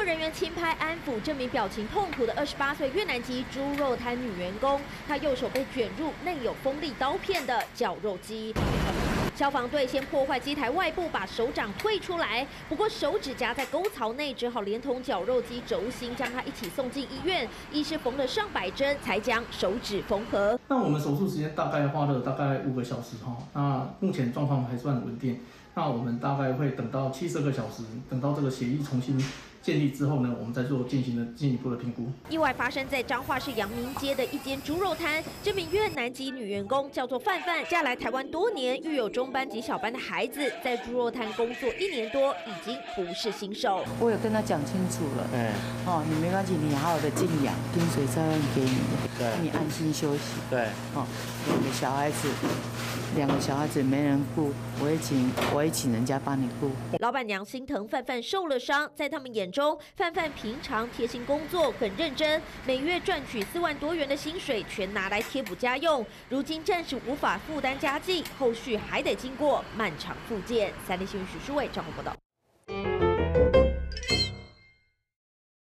人员轻拍安抚这名表情痛苦的28岁越南籍猪肉摊女员工，她右手被卷入内有锋利刀片的绞肉机。 消防队先破坏机台外部，把手掌退出来。不过手指夹在沟槽内，只好连同绞肉机轴心将它一起送进医院。医师缝了上百针，才将手指缝合。 那我们手术时间大概花了大概5个小时哈。那目前状况还算稳定。那我们大概会等到72个小时，等到这个血液重新建立之后呢，我们再做进一步的评估。 意外发生在彰化市阳明街的一间猪肉摊，这名越南籍女员工叫做范范，嫁来台湾多年，育有中班及小班的孩子，在猪肉摊工作1年多，已经不是新手。 我有跟他讲清楚了，你没关系，你好好的静养，薪水照样给你，对，你安心休息，对，2个小孩子没人顾，我会请人家帮你顾。 老板娘心疼范范受了伤，在他们眼中，范范平常贴心工作，很认真，每月赚取4万多元的薪水，全拿来贴补家用。如今暂时无法负担家计，后续还得经过漫长复健。3立新闻许书伟、张宏报道。